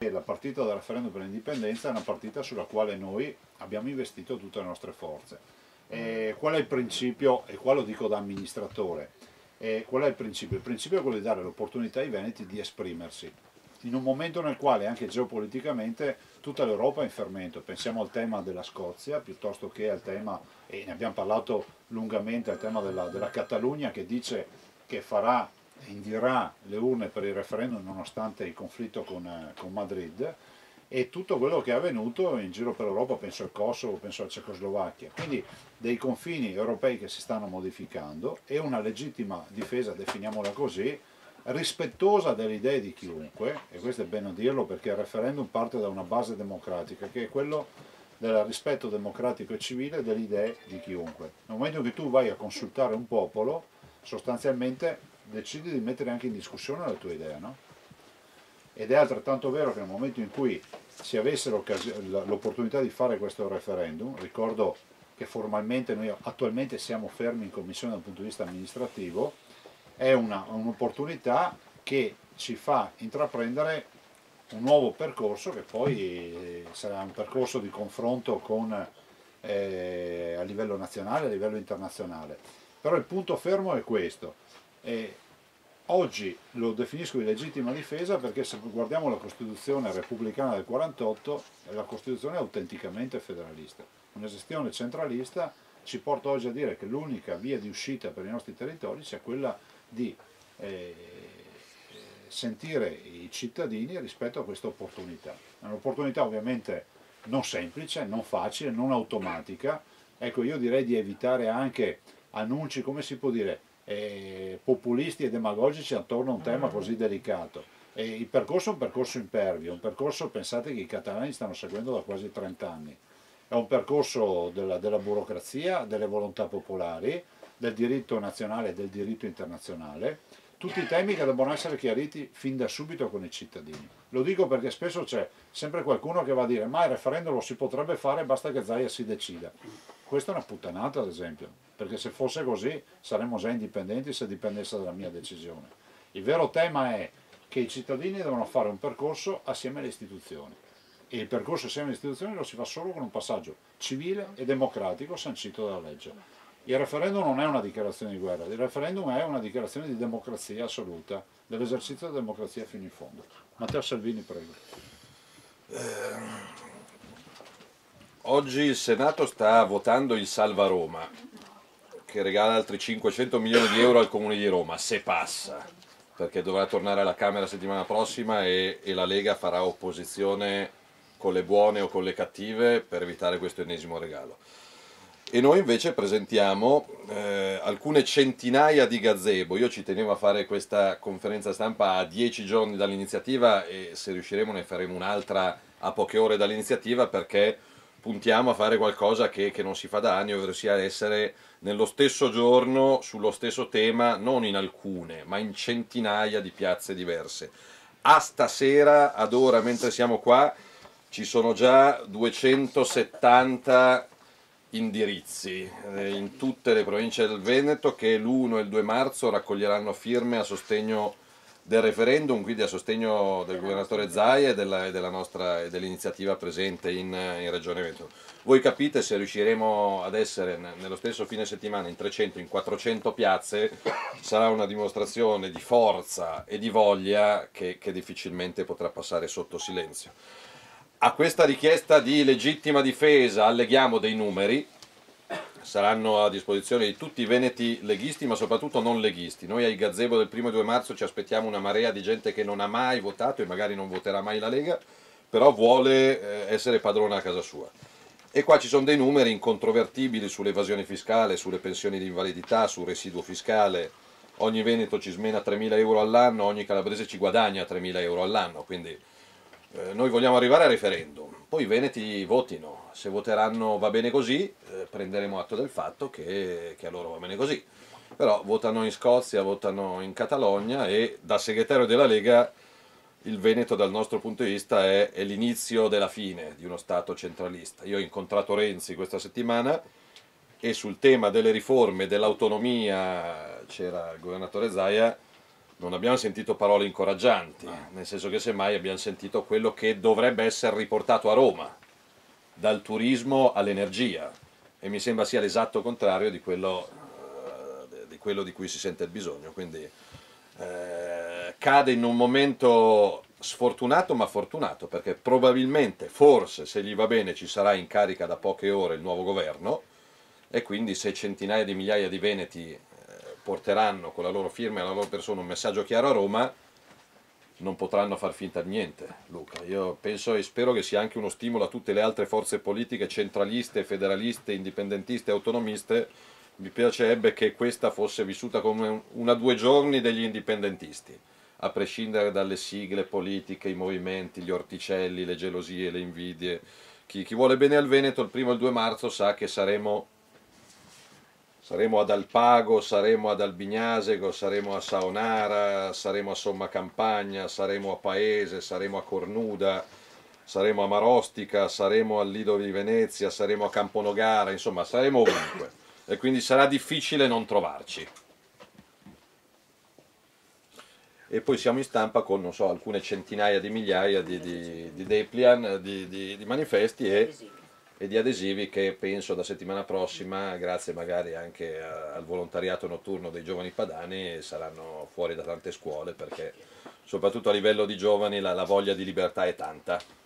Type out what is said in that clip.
La partita del referendum per l'indipendenza è una partita sulla quale noi abbiamo investito tutte le nostre forze. Qual è il principio, e qua lo dico da amministratore, qual è il principio? Il principio è quello di dare l'opportunità ai veneti di esprimersi, in un momento nel quale anche geopoliticamente tutta l'Europa è in fermento. Pensiamo al tema della Scozia piuttosto che al tema, e ne abbiamo parlato lungamente, al tema della Catalogna, che dice che indirà le urne per il referendum nonostante il conflitto con Madrid, e tutto quello che è avvenuto in giro per l'Europa, penso al Kosovo, penso alla Cecoslovacchia, quindi dei confini europei che si stanno modificando e una legittima difesa, definiamola così, rispettosa delle idee di chiunque, e questo è bene dirlo perché il referendum parte da una base democratica che è quello del rispetto democratico e civile delle idee di chiunque. Nel momento in cui tu vai a consultare un popolo, sostanzialmente decidi di mettere anche in discussione la tua idea, no? Ed è altrettanto vero che nel momento in cui si avesse l'opportunità di fare questo referendum, ricordo che formalmente noi attualmente siamo fermi in commissione dal punto di vista amministrativo, è un'opportunità che ci fa intraprendere un nuovo percorso che poi sarà un percorso di confronto a livello nazionale, a livello internazionale. Però il punto fermo è questo. Oggi lo definisco di legittima difesa perché se guardiamo la Costituzione repubblicana del 48, la Costituzione è autenticamente federalista. Una gestione centralista ci porta oggi a dire che l'unica via di uscita per i nostri territori sia quella di sentire i cittadini rispetto a questa opportunità. È un'opportunità ovviamente non semplice, non facile, non automatica. Ecco, io direi di evitare anche annunci, come si può dire, populisti e demagogici attorno a un tema così delicato. Il percorso è un percorso impervio, un percorso, pensate che i catalani stanno seguendo da quasi 30 anni. È un percorso della burocrazia, delle volontà popolari, del diritto nazionale e del diritto internazionale, tutti temi che devono essere chiariti fin da subito con i cittadini. Lo dico perché spesso c'è sempre qualcuno che va a dire ma il referendum lo si potrebbe fare, basta che Zaia si decida. Questa è una puttanata, ad esempio, perché se fosse così saremmo già indipendenti se dipendesse dalla mia decisione. Il vero tema è che i cittadini devono fare un percorso assieme alle istituzioni, e il percorso assieme alle istituzioni lo si fa solo con un passaggio civile e democratico sancito dalla legge. Il referendum non è una dichiarazione di guerra, il referendum è una dichiarazione di democrazia assoluta, dell'esercizio della democrazia fino in fondo. Matteo Salvini, prego. Oggi il Senato sta votando il Salva Roma, che regala altri 500 milioni di euro al Comune di Roma, se passa, perché dovrà tornare alla Camera la settimana prossima e la Lega farà opposizione con le buone o con le cattive per evitare questo ennesimo regalo. E noi invece presentiamo alcune centinaia di gazebo. Io ci tenevo a fare questa conferenza stampa a 10 giorni dall'iniziativa e se riusciremo ne faremo un'altra a poche ore dall'iniziativa, perché puntiamo a fare qualcosa che non si fa da anni, ovvero sia essere nello stesso giorno, sullo stesso tema, non in alcune, ma in centinaia di piazze diverse. A stasera, ad ora, mentre siamo qua, ci sono già 270 indirizzi in tutte le province del Veneto che l'1 e il 2 marzo raccoglieranno firme a sostegno del referendum, quindi a sostegno del governatore Zaia e dell'iniziativa presente in Regione Veneto. Voi capite, se riusciremo ad essere nello stesso fine settimana in 300, in 400 piazze, sarà una dimostrazione di forza e di voglia che difficilmente potrà passare sotto silenzio. A questa richiesta di legittima difesa alleghiamo dei numeri, saranno a disposizione di tutti i veneti leghisti ma soprattutto non leghisti. Noi ai gazebo del 1° e 2 marzo ci aspettiamo una marea di gente che non ha mai votato e magari non voterà mai la Lega, però vuole essere padrona a casa sua. E qua ci sono dei numeri incontrovertibili sull'evasione fiscale, sulle pensioni di invalidità, sul residuo fiscale. Ogni veneto ci smena 3.000 euro all'anno, ogni calabrese ci guadagna 3.000 euro all'anno, quindi noi vogliamo arrivare al referendum, poi i veneti votino, se voteranno va bene così, prenderemo atto del fatto che a loro va bene così, però votano in Scozia, votano in Catalogna e da segretario della Lega il Veneto dal nostro punto di vista è l'inizio della fine di uno Stato centralista. Io ho incontrato Renzi questa settimana e sul tema delle riforme, dell'autonomia, c'era il governatore Zaia, non abbiamo sentito parole incoraggianti, nel senso che semmai abbiamo sentito quello che dovrebbe essere riportato a Roma, dal turismo all'energia, e mi sembra sia l'esatto contrario di quello di cui si sente il bisogno, quindi cade in un momento sfortunato ma fortunato, perché probabilmente, forse, se gli va bene, ci sarà in carica da poche ore il nuovo governo, e quindi se centinaia di migliaia di veneti porteranno con la loro firma e la loro persona un messaggio chiaro a Roma, non potranno far finta di niente, Luca. Io penso e spero che sia anche uno stimolo a tutte le altre forze politiche centraliste, federaliste, indipendentiste, autonomiste. Mi piacerebbe che questa fosse vissuta come una 2 giorni degli indipendentisti, a prescindere dalle sigle politiche, i movimenti, gli orticelli, le gelosie, le invidie. Chi vuole bene al Veneto il 1° e il 2 marzo sa che saremo ad Alpago, saremo ad Albignasego, saremo a Saonara, saremo a Somma Campagna, saremo a Paese, saremo a Cornuda, saremo a Marostica, saremo al Lido di Venezia, saremo a Camponogara, insomma saremo ovunque, e quindi sarà difficile non trovarci. E poi siamo in stampa con, non so, alcune centinaia di migliaia di dépliant, di manifesti e di adesivi che penso da settimana prossima, grazie magari anche al volontariato notturno dei giovani padani, saranno fuori da tante scuole, perché soprattutto a livello di giovani la voglia di libertà è tanta.